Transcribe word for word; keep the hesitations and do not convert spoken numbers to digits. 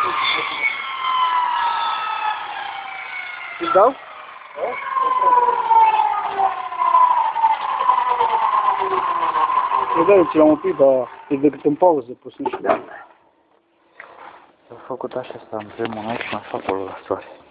Îți dau? Eu dau, ți l-am oprit, dar e decât în pauză, pus în șleam. S-a făcut așa, să am primul aici, mai fac acolo la soare.